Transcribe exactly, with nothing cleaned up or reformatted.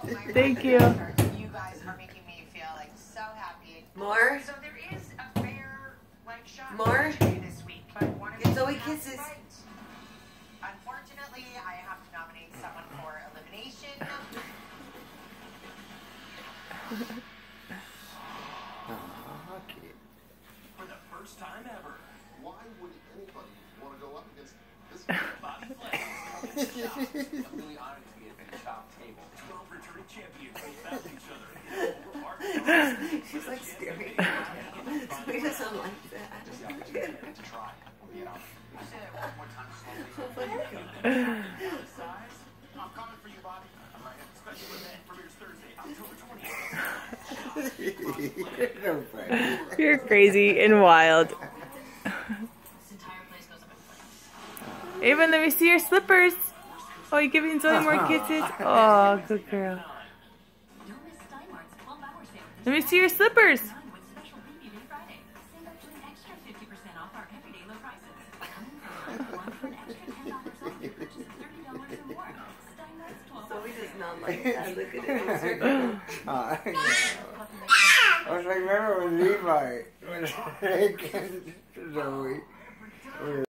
Thank you. You guys are making me feel like so happy. More? So there is a fair like shot More? this week, but one of Get you Zoe has kisses. to fight. Unfortunately, I have to nominate someone for elimination. Okay. For the first time ever, Why would anybody want to go up against this Bobby Flay is in the shop. I'm really honored to be at the shop table. twelve returning champions face back to each other. She's like staring at him. He doesn't like that. Just the opportunity to try. You know, I said it one more time slowly. Oh my God. Size, I'm coming for you, Bobby. I'm right. Special event premieres Thursday, October twentieth. You're so funny. You're crazy and wild. This entire place goes up in flames. Ava, let me see your slippers. Oh, you're giving Zoe more kisses? Oh, good girl. Don't miss Steinmart's twelve hour sale. Let me see your slippers. With special preview day Friday. Save up to an extra fifty percent off our everyday low prices. Coming from one for an extra ten dollars off your purchase of thirty dollars or more. Steinmart's twelve hour Zoe does sale. not like that. Look at it. Oh, I know. I was like, remember when Levi was taking Zoe?